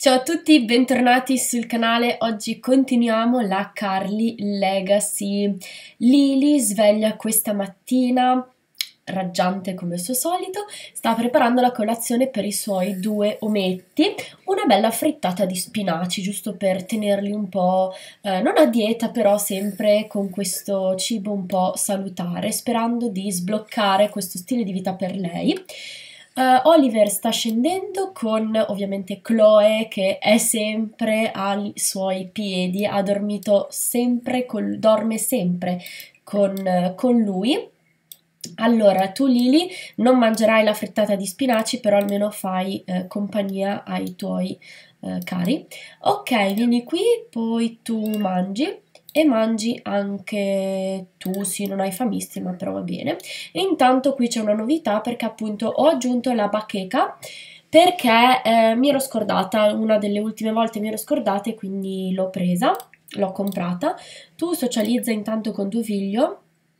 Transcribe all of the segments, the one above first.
Ciao a tutti, bentornati sul canale. Oggi continuiamo la Carly Legacy. Lily, sveglia questa mattina, raggiante come al suo solito, sta preparando la colazione per i suoi due ometti, una bella frittata di spinaci, giusto per tenerli un po', non a dieta, però sempre con questo cibo un po' salutare, sperando di sbloccare questo stile di vita per lei. Oliver sta scendendo con ovviamente Chloe che è sempre ai suoi piedi, ha dormito sempre, dorme sempre con lui. Allora, tu Lily non mangerai la frittata di spinaci, però almeno fai compagnia ai tuoi cari. Ok, vieni qui, poi tu mangi. E mangi anche tu, sì, non hai famissima, però va bene. E intanto qui c'è una novità perché appunto ho aggiunto la bacheca perché mi ero scordata, una delle ultime volte mi ero scordata e quindi l'ho presa, l'ho comprata. Tu socializza intanto con tuo figlio,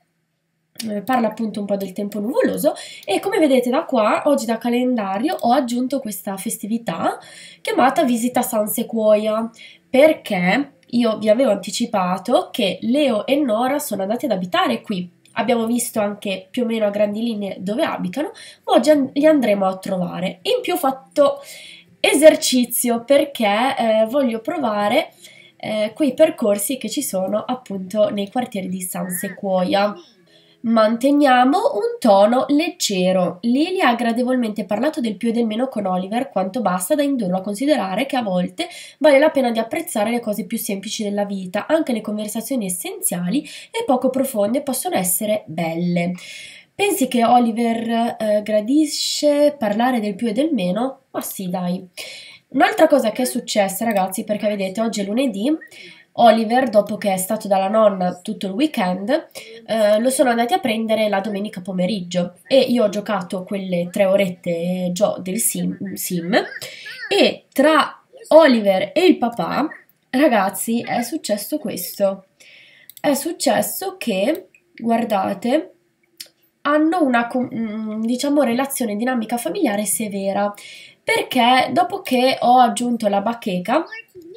parla appunto un po' del tempo nuvoloso e come vedete da qua, oggi da calendario ho aggiunto questa festività chiamata Visita San Sequoia perché io vi avevo anticipato che Leo e Nora sono andati ad abitare qui. Abbiamo visto anche più o meno a grandi linee dove abitano, ma oggi li andremo a trovare. In più ho fatto esercizio perché voglio provare quei percorsi che ci sono appunto nei quartieri di San Sequoia. Manteniamo un tono leggero. Lily ha gradevolmente parlato del più e del meno con Oliver, quanto basta da indurlo a considerare che a volte vale la pena di apprezzare le cose più semplici della vita, anche le conversazioni essenziali e poco profonde possono essere belle. Pensi che Oliver gradisce parlare del più e del meno? Ma sì, dai. Un'altra cosa che è successa, ragazzi, perché vedete, oggi è lunedì, Oliver, dopo che è stato dalla nonna tutto il weekend, lo sono andati a prendere la domenica pomeriggio e io ho giocato quelle 3 orette del sim e tra Oliver e il papà, ragazzi, è successo questo. È successo che, guardate, hanno una, diciamo, relazione dinamica familiare severa perché dopo che ho aggiunto la bacheca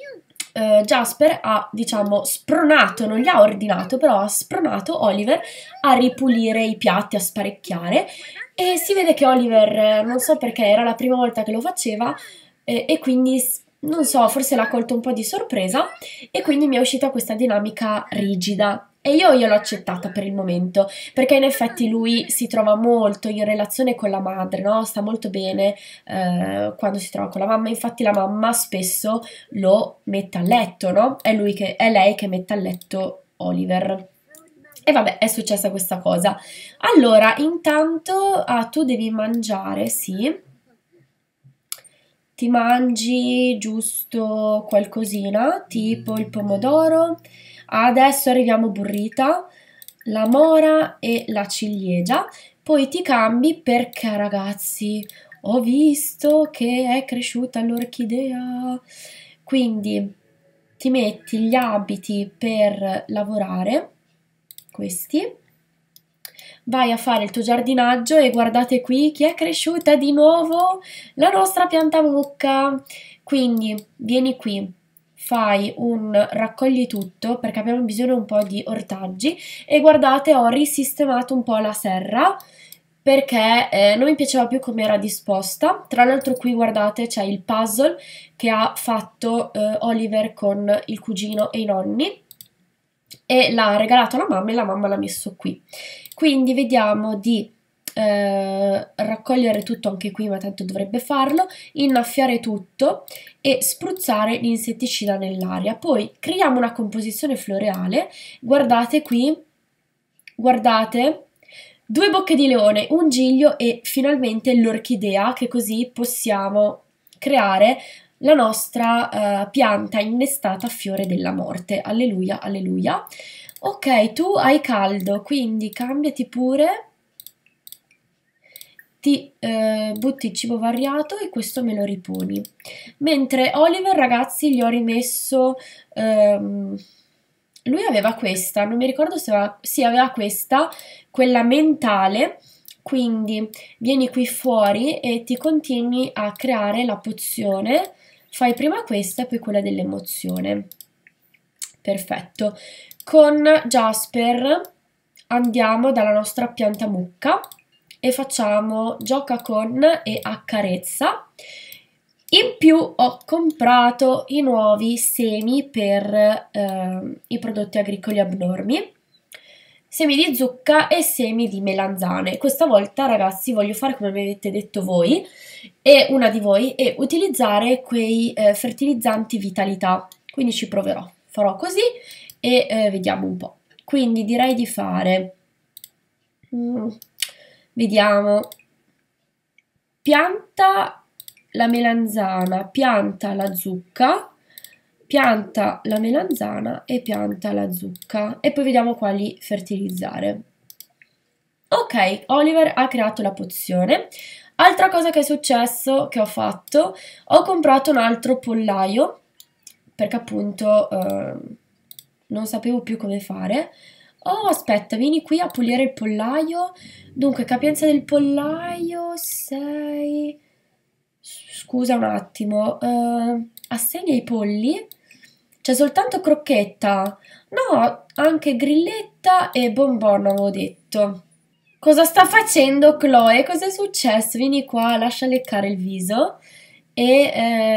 Jasper ha, diciamo, spronato, non gli ha ordinato, però ha spronato Oliver a ripulire i piatti, a sparecchiare e si vede che Oliver, non so perché, era la prima volta che lo faceva e quindi, non so, forse l'ha colto un po' di sorpresa e quindi mi è uscita questa dinamica rigida. E io gliel'ho accettata per il momento, perché in effetti lui si trova molto in relazione con la madre, no? Sta molto bene quando si trova con la mamma, infatti la mamma spesso lo mette a letto, no? È lei che mette a letto Oliver. E vabbè, è successa questa cosa. Allora, intanto, tu devi mangiare, sì. Ti mangi giusto qualcosina, tipo il pomodoro. Adesso arriviamo burrita, la mora e la ciliegia. Poi ti cambi perché, ragazzi, ho visto che è cresciuta l'orchidea. Quindi ti metti gli abiti per lavorare, questi, vai a fare il tuo giardinaggio e guardate qui chi è cresciuta di nuovo, la nostra pianta mucca. Quindi vieni qui, fai un raccogli tutto perché abbiamo bisogno un po' di ortaggi e guardate ho risistemato un po' la serra perché non mi piaceva più come era disposta. Tra l'altro qui guardate c'è il puzzle che ha fatto Oliver con il cugino e i nonni e l'ha regalato alla mamma e la mamma l'ha messo qui. Quindi vediamo di raccogliere tutto anche qui, ma tanto dovrebbe farlo, innaffiare tutto e spruzzare l'insetticida nell'aria. Poi creiamo una composizione floreale, guardate qui, guardate, 2 bocche di leone, un giglio e finalmente l'orchidea, che così possiamo creare la nostra pianta innestata a fiore della morte. Alleluia, alleluia. Ok, tu hai caldo, quindi cambiati pure, ti butti il cibo variato e questo me lo riponi. Mentre Oliver, ragazzi, gli ho rimesso... lui aveva questa, non mi ricordo se aveva... Sì, aveva questa, quella mentale, quindi vieni qui fuori e ti continui a creare la pozione fai prima questa e poi quella dell'emozione. Perfetto. Con Jasper andiamo dalla nostra pianta mucca e facciamo gioca con e accarezza. In più ho comprato i nuovi semi per i prodotti agricoli abnormi, semi di zucca e semi di melanzane. Questa volta, ragazzi, voglio fare come mi avete detto voi e una di voi e utilizzare quei fertilizzanti vitalità. Quindi ci proverò, farò così e vediamo un po'. Quindi direi di fare, vediamo, pianta la melanzana, pianta la zucca, pianta la melanzana e pianta la zucca e poi vediamo quali fertilizzare. Ok, Oliver ha creato la pozione. Altra cosa che è successo, che ho fatto, ho comprato un altro pollaio perché appunto non sapevo più come fare. Oh, aspetta, vieni qui a pulire il pollaio. Dunque, capienza del pollaio 6. Scusa un attimo, assegna i polli. C'è soltanto crocchetta. No, anche grilletta e bonbon avevo detto. Cosa sta facendo Chloe? Cosa è successo? Vieni qua, lascia leccare il viso e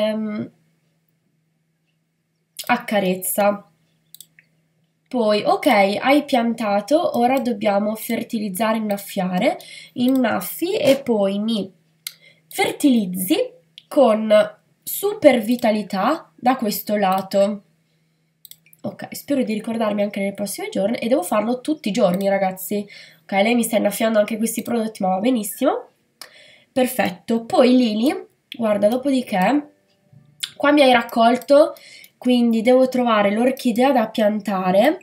accarezza. Poi, ok, hai piantato, ora dobbiamo fertilizzare, innaffiare, innaffi e poi mi fertilizzi con super vitalità da questo lato. Ok, spero di ricordarmi anche nei prossimi giorni e devo farlo tutti i giorni, ragazzi. Ok, lei mi sta innaffiando anche questi prodotti, ma va benissimo. Perfetto, poi Lili, guarda, dopodiché, qua mi hai raccolto, quindi devo trovare l'orchidea da piantare.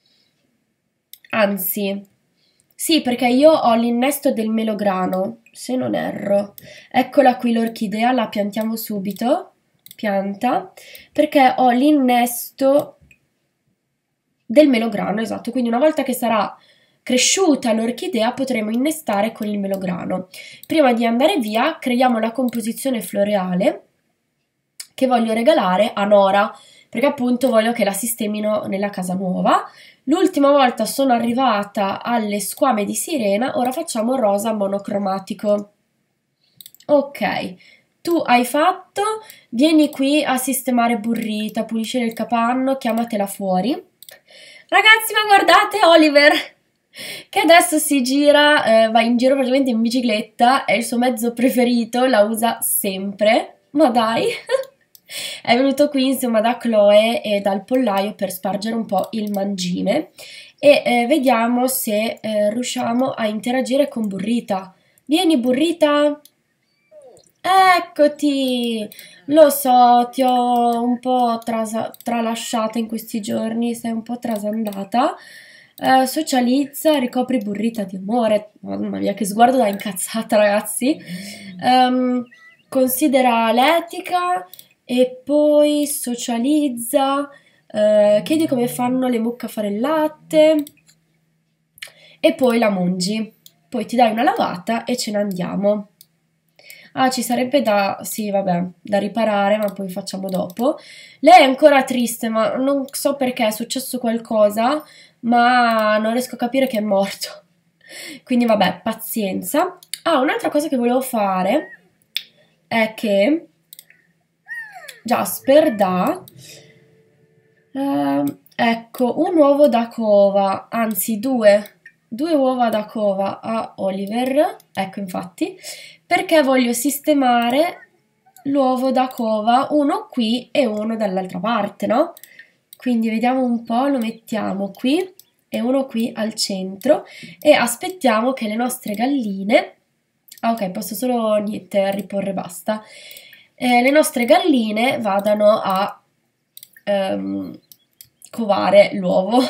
Anzi, sì, perché io ho l'innesto del melograno, se non erro. Eccola qui l'orchidea, la piantiamo subito. Pianta, perché ho l'innesto del melograno, esatto. Quindi una volta che sarà cresciuta l'orchidea potremo innestare con il melograno. Prima di andare via creiamo la composizione floreale che voglio regalare a Nora, perché appunto voglio che la sistemino nella casa nuova. L'ultima volta sono arrivata alle squame di sirena, ora facciamo rosa monocromatico. Ok, tu hai fatto, vieni qui a sistemare Burrita, puliscere il capanno, chiamatela fuori. Ragazzi, ma guardate Oliver, che adesso si gira, va in giro praticamente in bicicletta, è il suo mezzo preferito, la usa sempre, ma dai, è venuto qui insieme da Chloe e dal pollaio per spargere un po' il mangime e vediamo se riusciamo a interagire con Burrita. Vieni Burrita! Eccoti! Lo so, ti ho un po' tralasciata in questi giorni, sei un po' trasandata. Socializza, ricopri Burrita di amore. Mamma mia, che sguardo da incazzata, ragazzi. Considera l'etica e poi socializza. Chiedi come fanno le mucche a fare il latte e poi la mungi. Poi ti dai una lavata e ce ne andiamo. Ah, ci sarebbe da, sì, vabbè, da riparare, ma poi facciamo dopo. Lei è ancora triste, ma non so perché è successo qualcosa, ma non riesco a capire che è morto. Quindi vabbè, pazienza. Ah, un'altra cosa che volevo fare è che Jasper dà, ecco, un uovo da cova, anzi due uova da cova a Oliver, ecco infatti, perché voglio sistemare l'uovo da cova, uno qui e uno dall'altra parte, no? Quindi vediamo un po', lo mettiamo qui e uno qui al centro e aspettiamo che le nostre galline, ah ok, posso solo niente, riporre basta, le nostre galline vadano a covare l'uovo.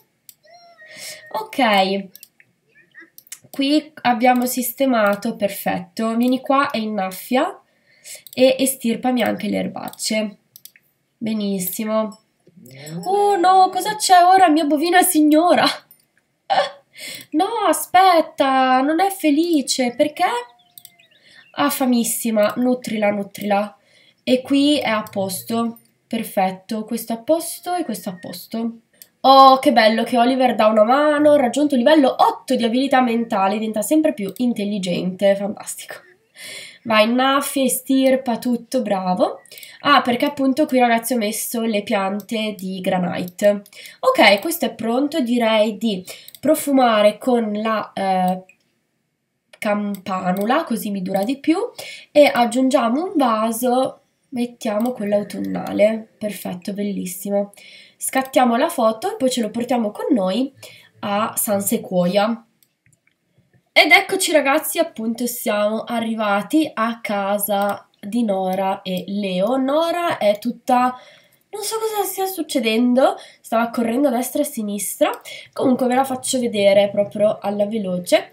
Ok, qui abbiamo sistemato, perfetto, vieni qua e innaffia e estirpami anche le erbacce. Benissimo. Oh no, cosa c'è ora, mia bovina signora? No, aspetta, non è felice, perché? Ah, famissima, nutrila, nutrila. E qui è a posto, perfetto, questo a posto e questo a posto. Oh, che bello che Oliver dà una mano, ha raggiunto il livello 8 di abilità mentale, diventa sempre più intelligente, fantastico. Va, innaffia, estirpa, tutto, bravo. Ah, perché appunto qui ragazzi ho messo le piante di granite. Ok, questo è pronto, direi di profumare con la campanula, così mi dura di più, e aggiungiamo un vaso, mettiamo quello autunnale, perfetto, bellissimo. Scattiamo la foto e poi ce lo portiamo con noi a San Sequoia. Ed eccoci ragazzi, appunto siamo arrivati a casa di Nora e Leo. Nora è tutta... non so cosa stia succedendo, stava correndo a destra e a sinistra. Comunque ve la faccio vedere proprio alla veloce.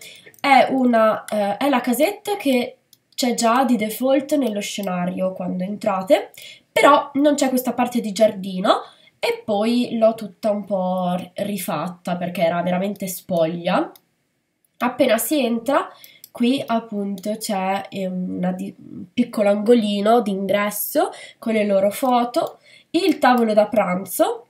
È la casetta che c'è già di default nello scenario quando entrate, però non c'è questa parte di giardino e poi l'ho tutta un po' rifatta perché era veramente spoglia. Appena si entra, qui appunto c'è un piccolo angolino d'ingresso con le loro foto, il tavolo da pranzo,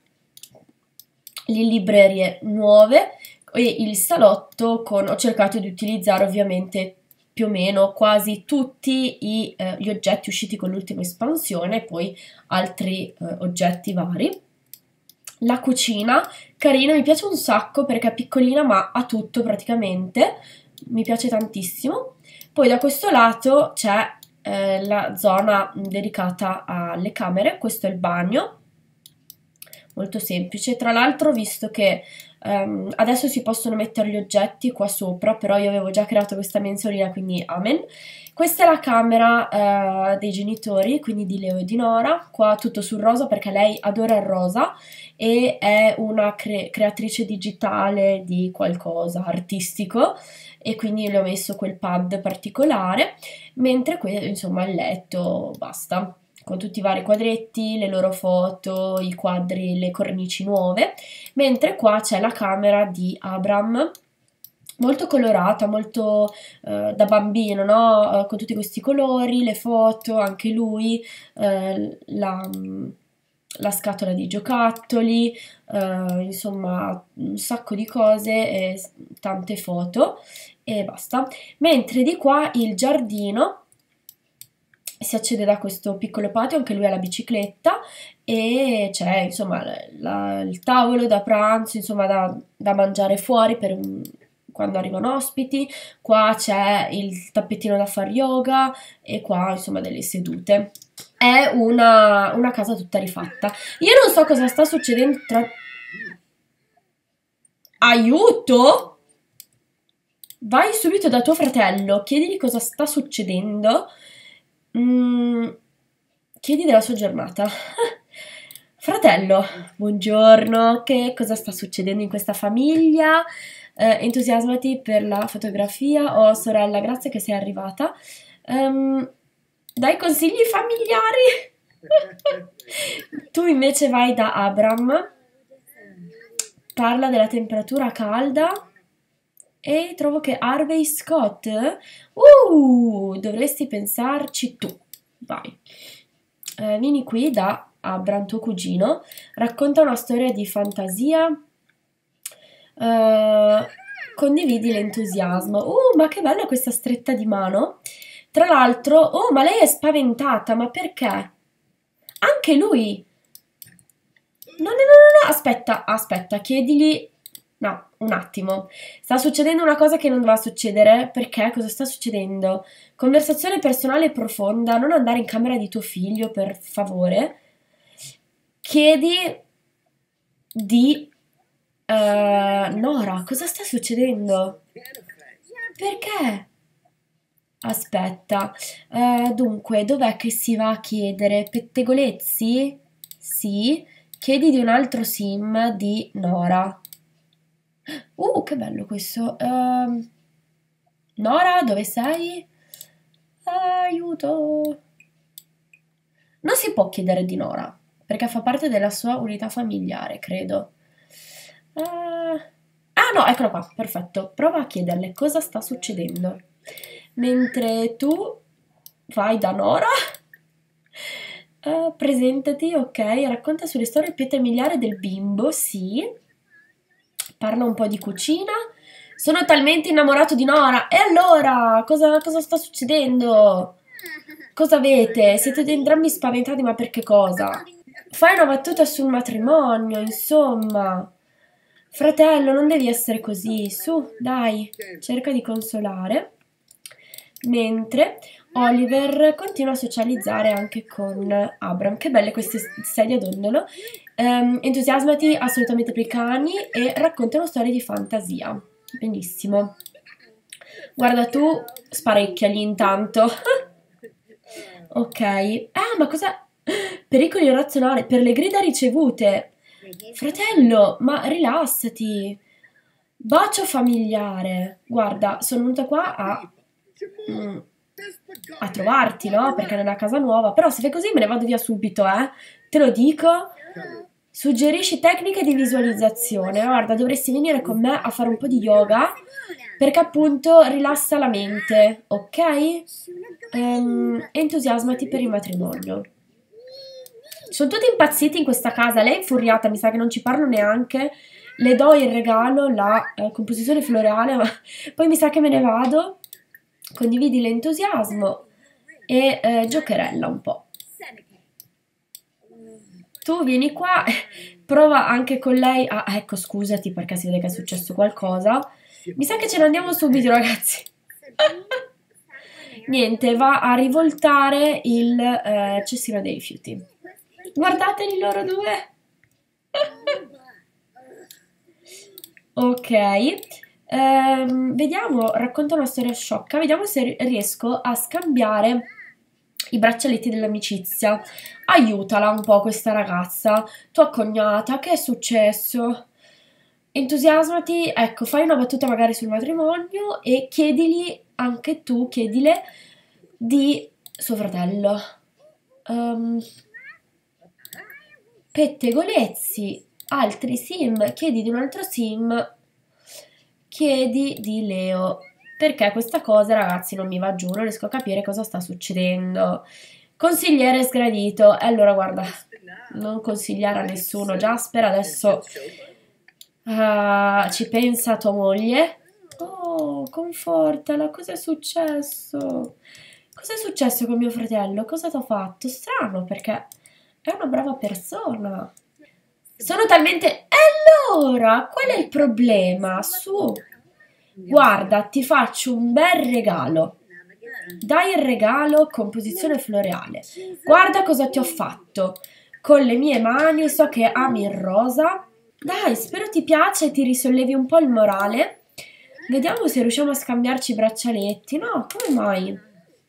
le librerie nuove e il salotto ho cercato di utilizzare ovviamente più o meno quasi tutti gli oggetti usciti con l'ultima espansione e poi altri oggetti vari. La cucina, carina, mi piace un sacco perché è piccolina ma ha tutto praticamente, mi piace tantissimo. Poi da questo lato c'è la zona dedicata alle camere, questo è il bagno, molto semplice. Tra l'altro ho visto che adesso si possono mettere gli oggetti qua sopra, però io avevo già creato questa mensolina, quindi amen. Questa è la camera dei genitori, quindi di Leo e di Nora, qua tutto sul rosa perché lei adora il rosa e è una creatrice digitale di qualcosa artistico e quindi le ho messo quel pad particolare, mentre qui insomma il letto basta con tutti i vari quadretti, le loro foto, i quadri, le cornici nuove, mentre qua c'è la camera di Abram, molto colorata, molto da bambino, no? Con tutti questi colori, le foto, anche lui, la scatola di giocattoli, insomma un sacco di cose e tante foto e basta. Mentre di qua il giardino si accede da questo piccolo patio, anche lui ha la bicicletta e c'è insomma il tavolo da pranzo, insomma da mangiare fuori quando arrivano ospiti, qua c'è il tappetino da fare yoga e qua insomma delle sedute. È una casa tutta rifatta. Io non so cosa sta succedendo tra... Aiuto! Vai subito da tuo fratello, chiedigli cosa sta succedendo. Chiedi della sua giornata. Fratello, buongiorno, che cosa sta succedendo in questa famiglia? Entusiasmati per la fotografia. Oh, sorella, grazie che sei arrivata. Dai consigli familiari. Tu invece vai da Abram, parla della temperatura calda. E trovo che Harvey Scott, dovresti pensarci tu. Vai. Vieni qui da Abram, tuo cugino, racconta una storia di fantasia, condividi l'entusiasmo. Ma che bella questa stretta di mano. Tra l'altro, oh, ma lei è spaventata, ma perché? Anche lui. No, aspetta, chiedigli. No, un attimo. Sta succedendo una cosa che non doveva succedere. Perché? Cosa sta succedendo? Conversazione personale profonda. Non andare in camera di tuo figlio, per favore. Chiedi di... Nora, cosa sta succedendo? Perché? Aspetta. Dunque, dov'è che si va a chiedere? Pettegolezzi? Sì. Chiedi di un altro sim di Nora. Che bello questo. Nora, dove sei? Aiuto. Non si può chiedere di Nora, perché fa parte della sua unità familiare, credo. No, eccolo qua, perfetto. Prova a chiederle cosa sta succedendo. Mentre tu vai da Nora Presentati, ok, racconta sulle storie pietre miliari del bimbo, sì. Parla un po' di cucina. Sono talmente innamorato di Nora. E allora, cosa sta succedendo? Cosa avete? Siete entrambi spaventati, ma per che cosa? Fai una battuta sul matrimonio, insomma. Fratello, non devi essere così. Su, dai, cerca di consolare. Mentre Oliver continua a socializzare anche con Abram. Che belle queste sedie a dondolo. Entusiasmati assolutamente per i cani e raccontano storie di fantasia. Benissimo. Guarda tu, sparecchiali intanto. Ok. Ah, ma cosa? Pericolo irrazionale per le grida ricevute. Fratello, ma rilassati. Bacio familiare. Guarda, sono venuta qua mm, a trovarti, no? Perché nella casa nuova. Però se fai così me ne vado via subito, eh. Te lo dico. Suggerisci tecniche di visualizzazione. Guarda, dovresti venire con me a fare un po' di yoga perché appunto rilassa la mente, ok? Entusiasmati per il matrimonio. Sono tutti impazziti in questa casa. Lei è infuriata, mi sa che non ci parlo neanche. Le do in regalo la composizione floreale, ma poi mi sa che me ne vado. Condividi l'entusiasmo e giocherella un po'. Tu vieni qua, prova anche con lei a... ecco, scusati perché si vede che è successo qualcosa. Mi sa che ce ne andiamo subito, ragazzi. Niente, va a rivoltare il cestino dei rifiuti. Guardateli loro due. Ok. Vediamo, racconta una storia sciocca. Vediamo se riesco a scambiare i braccialetti dell'amicizia. Aiutala un po' questa ragazza. Tua cognata, che è successo? Entusiasmati, ecco, fai una battuta magari sul matrimonio e chiedili, anche tu, chiedile di suo fratello. Pettegolezzi, altri sim, chiedi di un altro sim, chiedi di Leo. Perché questa cosa, ragazzi, non mi va giù, non riesco a capire cosa sta succedendo. Consigliere sgradito. E allora, guarda, non consigliare a nessuno. Jasper, adesso ci pensa tua moglie. Oh, confortala, cosa è successo? Cosa è successo con mio fratello? Cosa ti ho fatto? Strano, perché è una brava persona. Sono talmente... E allora, qual è il problema? Su, guarda, ti faccio un bel regalo. Dai il regalo, composizione floreale. Guarda cosa ti ho fatto. Con le mie mani, so che ami il rosa. Dai, spero ti piace e ti risollevi un po' il morale. Vediamo se riusciamo a scambiarci i braccialetti. No, come mai?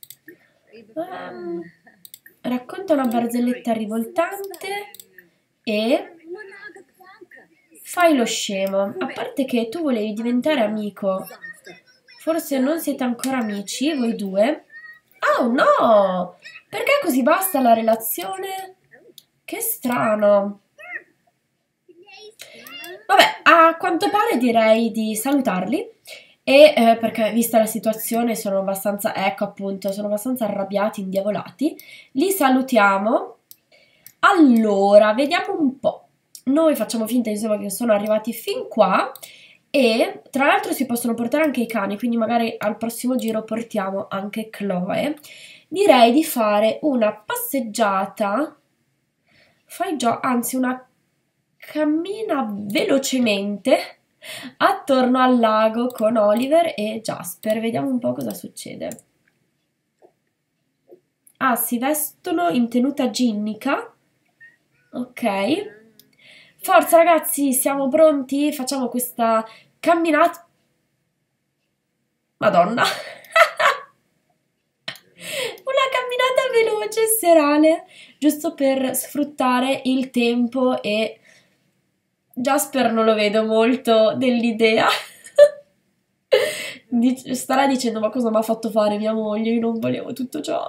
Racconta una barzelletta rivoltante e fai lo scemo. A parte che tu volevi diventare amico. Forse non siete ancora amici, voi due? Oh no! Perché così basta la relazione? Che strano. Vabbè, a quanto pare direi di salutarli e perché vista la situazione sono abbastanza, ecco appunto, sono abbastanza arrabbiati, indiavolati. Li salutiamo. Allora, vediamo un po'. Noi facciamo finta insomma che sono arrivati fin qua e tra l'altro si possono portare anche i cani, quindi magari al prossimo giro portiamo anche Chloe. Direi di fare una passeggiata, fai già, anzi una cammina velocemente attorno al lago con Oliver e Jasper. Vediamo un po' cosa succede. Ah, si vestono in tenuta ginnica. Ok. Forza ragazzi, siamo pronti? Facciamo questa camminata. Madonna. Una camminata veloce e serale, giusto per sfruttare il tempo e Jasper non lo vedo molto dell'idea. Starà dicendo ma cosa mi ha fatto fare mia moglie? Io non volevo tutto ciò.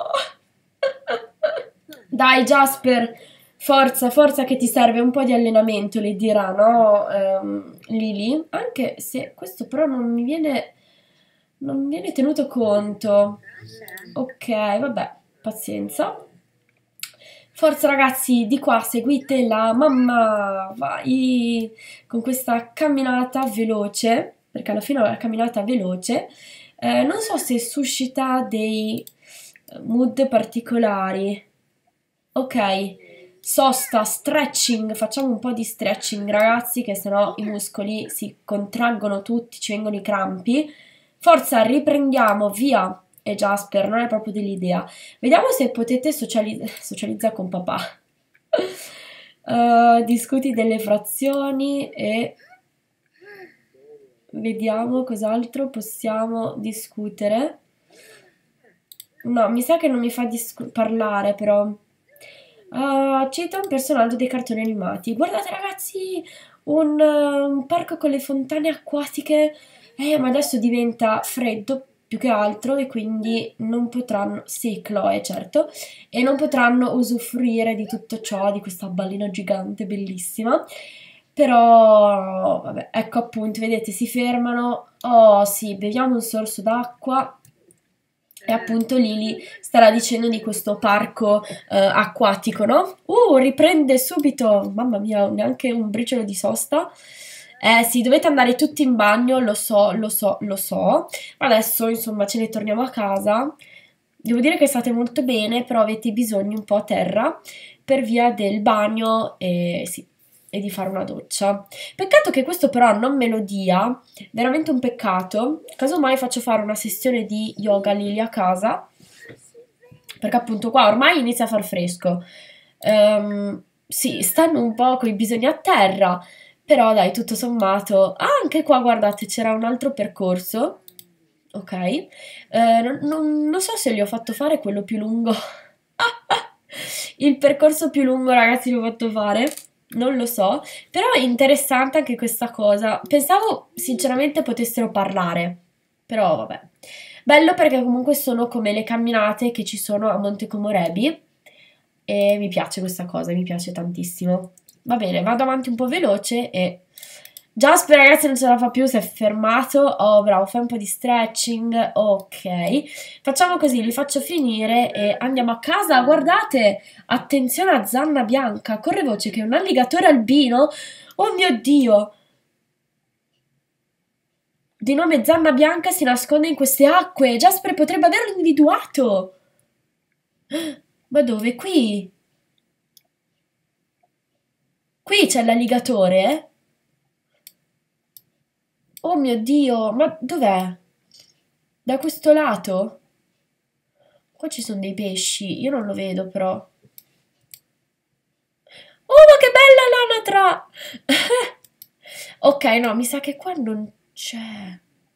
Dai Jasper, forza, forza che ti serve un po' di allenamento, le dirà, no? Lily, anche se questo però non viene tenuto conto. Ok, vabbè, pazienza. Forza ragazzi, di qua seguite la mamma, vai con questa camminata veloce, perché alla fine è una camminata veloce. Non so se suscita dei mood particolari. Ok, sosta, stretching, facciamo un po' di stretching ragazzi, che sennò i muscoli si contraggono tutti, ci vengono i crampi. Forza, riprendiamo, via. E Jasper, non è proprio dell'idea. Vediamo se potete socializzare con papà. Discuti delle frazioni e vediamo cos'altro possiamo discutere. No, mi sa che non mi fa parlare però. Cita un personaggio dei cartoni animati. Guardate ragazzi, un parco con le fontane acquatiche. Ma adesso diventa freddo più che altro e quindi non potranno, sì, Chloe, certo, e non potranno usufruire di tutto ciò, di questa ballina gigante bellissima. Però, vabbè, ecco appunto, vedete, si fermano. Oh sì, beviamo un sorso d'acqua. E appunto Lily starà dicendo di questo parco acquatico, no? Riprende subito, mamma mia, neanche un briciolo di sosta. Sì, dovete andare tutti in bagno, lo so, lo so, lo so. Adesso, insomma, ce ne torniamo a casa. Devo dire che state molto bene, però avete i bisogni un po' a terra per via del bagno e, sì, e di fare una doccia. Peccato che questo però non me lo dia, veramente un peccato. Casomai faccio fare una sessione di yoga a Lily a casa, perché appunto qua ormai inizia a far fresco. Sì, stanno un po' con i bisogni a terra, però dai, tutto sommato. Ah, anche qua guardate, c'era un altro percorso. Ok, non so se gli ho fatto fare quello più lungo. Il percorso più lungo, ragazzi, l'ho fatto fare. Non lo so, però è interessante anche questa cosa. Pensavo sinceramente potessero parlare, però vabbè. Bello perché comunque sono come le camminate che ci sono a Monte Comorebi e mi piace questa cosa, mi piace tantissimo. Va bene, vado avanti un po' veloce e Jasper ragazzi non ce la fa più, si è fermato. Oh bravo, fai un po' di stretching. Ok, facciamo così, li faccio finire e andiamo a casa. Guardate, attenzione a Zanna Bianca, corre voce che è un alligatore albino. Oh mio Dio, di nome Zanna Bianca si nasconde in queste acque. Jasper potrebbe averlo individuato. Ma dove? Qui? Qui c'è l'alligatore? Oh mio Dio, ma dov'è? Da questo lato? Qua ci sono dei pesci, io non lo vedo però. Oh, ma che bella l'anatra! Ok, no, mi sa che qua non c'è.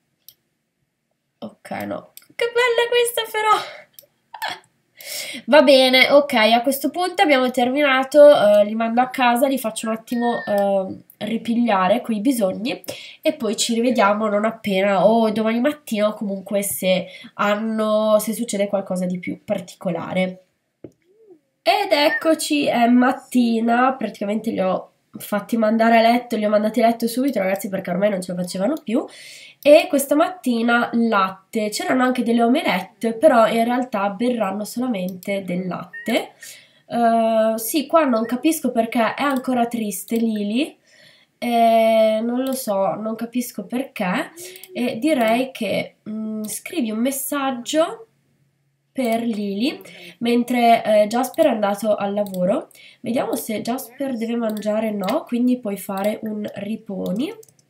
Ok, no. Che bella questa però! Va bene, ok, a questo punto abbiamo terminato, li mando a casa, li faccio un attimo ripigliare quei bisogni e poi ci rivediamo non appena o domani mattina o comunque se succede qualcosa di più particolare. Ed eccoci, è mattina, praticamente li ho fatti mandare a letto, li ho mandati a letto subito ragazzi perché ormai non ce la facevano più e questa mattina latte, c'erano anche delle omelette però in realtà berranno solamente del latte. Sì, qua non capisco perché è ancora triste Lily, non lo so, non capisco perché e direi che scrivi un messaggio per Lily mentre Jasper è andato al lavoro. Vediamo se Jasper deve mangiare o no, quindi puoi fare un riponi.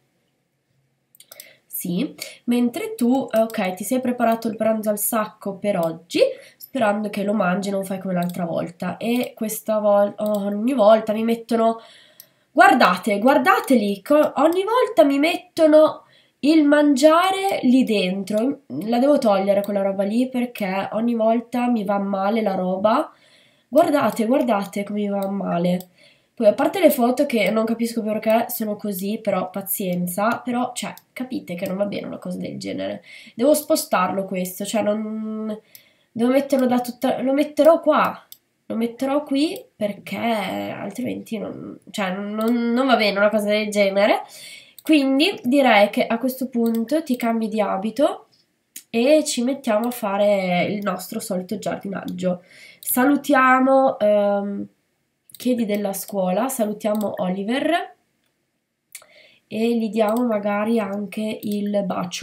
Sì, mentre tu, ok, ti sei preparato il pranzo al sacco per oggi, sperando che lo mangi e non fai come l'altra volta. E questa volta, ogni volta mi mettono, guardate, guardateli, ogni volta mi mettono il mangiare lì dentro. La devo togliere quella roba lì perché ogni volta mi va male la roba. Guardate, guardate come mi va male. Poi a parte le foto che non capisco perché sono così, però pazienza, però cioè capite che non va bene una cosa del genere. Devo spostarlo questo, cioè non devo metterlo da tutta lo metterò qua. Lo metterò qui perché altrimenti cioè, non va bene una cosa del genere. Quindi direi che a questo punto ti cambi di abito e ci mettiamo a fare il nostro solito giardinaggio. Salutiamo Chiedi della scuola, salutiamo Oliver e gli diamo magari anche il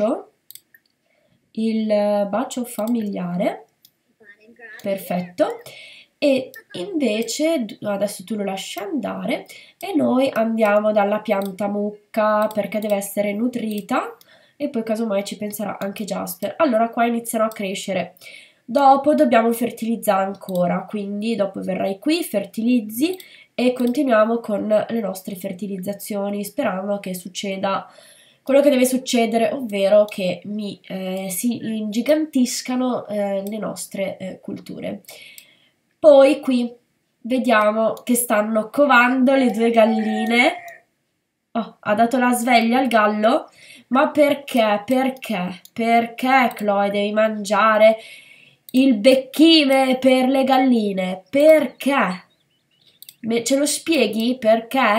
bacio familiare. Perfetto. E invece adesso tu lo lasci andare e noi andiamo dalla pianta mucca perché deve essere nutrita e poi casomai ci penserà anche Jasper. Allora qua iniziano a crescere. Dopo dobbiamo fertilizzare ancora, quindi dopo verrai qui, fertilizzi e continuiamo con le nostre fertilizzazioni sperando che succeda quello che deve succedere, ovvero che si ingigantiscano le nostre culture. Poi qui vediamo che stanno covando le due galline. Oh, ha dato la sveglia al gallo? Ma perché? Perché? Perché, Chloe, devi mangiare il becchime per le galline? Perché? Ce lo spieghi? Perché?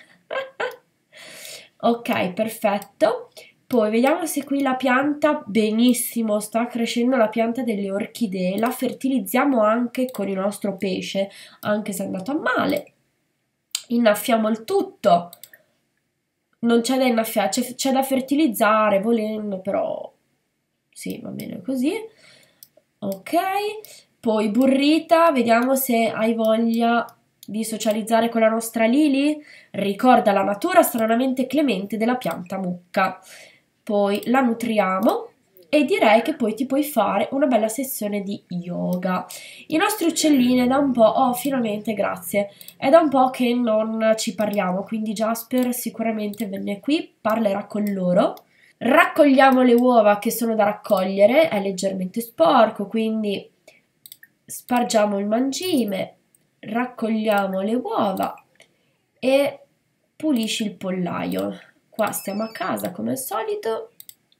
Ok, perfetto. Poi vediamo se qui la pianta, benissimo, sta crescendo la pianta delle orchidee. La fertilizziamo anche con il nostro pesce, anche se è andato a male. Innaffiamo il tutto. Non c'è da innaffiare, c'è da fertilizzare volendo, però sì, va bene così. Ok, poi burrita, vediamo se hai voglia di socializzare con la nostra Lily. Ricorda la natura stranamente clemente della pianta mucca. Poi la nutriamo e direi che poi ti puoi fare una bella sessione di yoga. I nostri uccellini è da un po', oh finalmente grazie, è da un po' che non ci parliamo, quindi Jasper sicuramente venne qui, parlerà con loro. Raccogliamo le uova che sono da raccogliere, è leggermente sporco, quindi spargiamo il mangime, raccogliamo le uova e pulisci il pollaio. Qua stiamo a casa come al solito.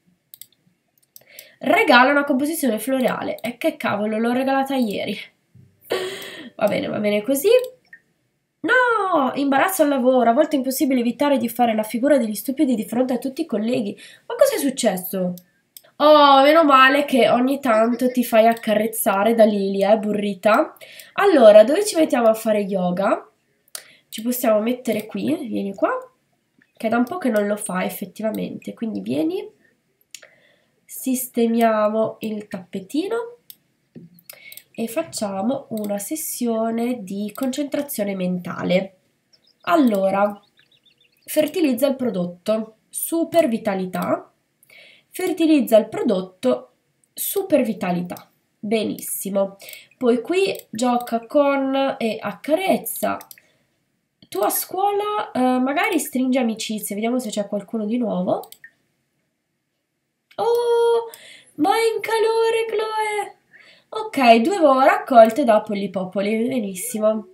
Regala una composizione floreale. E che cavolo, l'ho regalata ieri. Va bene così. No, imbarazzo al lavoro, a volte è impossibile evitare di fare la figura degli stupidi di fronte a tutti i colleghi. Ma cosa è successo? Oh, meno male che ogni tanto ti fai accarezzare da Lilia, burrita. Allora, dove ci mettiamo a fare yoga? Ci possiamo mettere qui, vieni qua, che è da un po' che non lo fa effettivamente, quindi vieni, sistemiamo il tappetino e facciamo una sessione di concentrazione mentale. Allora, fertilizza il prodotto, super vitalità, fertilizza il prodotto, super vitalità. Benissimo. Poi qui gioca con e accarezza. Tu a scuola magari stringi amicizie, vediamo se c'è qualcuno di nuovo. Oh, ma è in calore, Chloe! Ok, 2 uova raccolte da Pollipopoli, benissimo.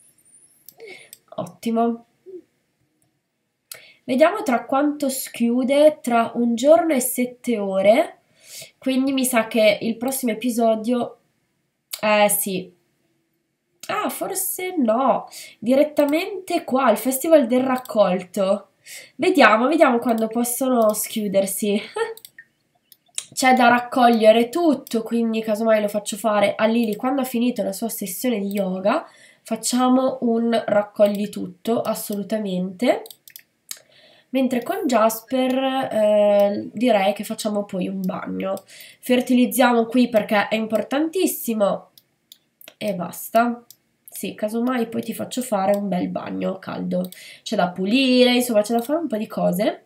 Ottimo. Vediamo tra quanto schiude, tra 1 giorno e 7 ore. Quindi mi sa che il prossimo episodio... sì. Ah, forse no. Direttamente qua, al Festival del Raccolto. Vediamo quando possono schiudersi. C'è da raccogliere tutto, quindi casomai lo faccio fare a Lily quando ha finito la sua sessione di yoga. Facciamo un raccogli tutto, assolutamente. Mentre con Jasper direi che facciamo poi un bagno. Fertilizziamo qui perché è importantissimo e basta. Sì, casomai poi ti faccio fare un bel bagno caldo. C'è da pulire, insomma c'è da fare un po' di cose.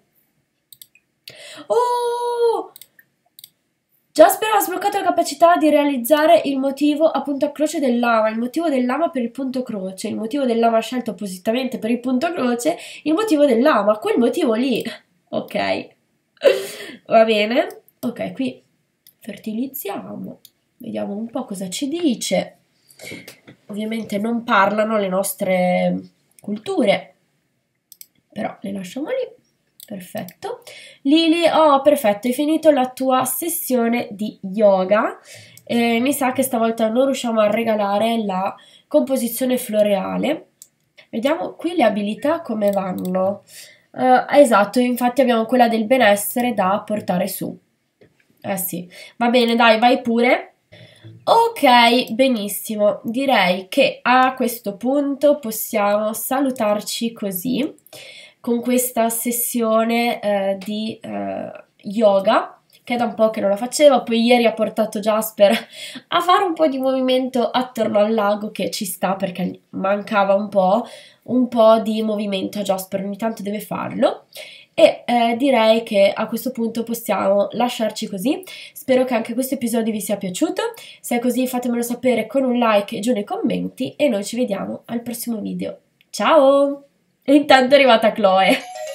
Oh! Jasper ha sbloccato la capacità di realizzare il motivo a punta croce del lama, il motivo del lama per il punto croce, il motivo del lama scelto appositamente per il punto croce, il motivo del lama, quel motivo lì. Ok, va bene. Ok, qui fertilizziamo, vediamo un po' cosa ci dice. Ovviamente non parlano le nostre culture, però le lasciamo lì. Perfetto. Lily, oh perfetto, hai finito la tua sessione di yoga. Mi sa che stavolta non riusciamo a regalare la composizione floreale. Vediamo qui le abilità come vanno. Esatto, infatti abbiamo quella del benessere da portare su. Eh sì, va bene, dai, vai pure. Ok, benissimo. Direi che a questo punto possiamo salutarci così, con questa sessione di yoga, che è da un po' che non la facevo. Poi ieri ha portato Jasper a fare un po' di movimento attorno al lago, che ci sta perché mancava un po' di movimento a Jasper, ogni tanto deve farlo. E direi che a questo punto possiamo lasciarci così. Spero che anche questo episodio vi sia piaciuto. Se è così fatemelo sapere con un like giù nei commenti e noi ci vediamo al prossimo video. Ciao! E intanto è arrivata Chloe.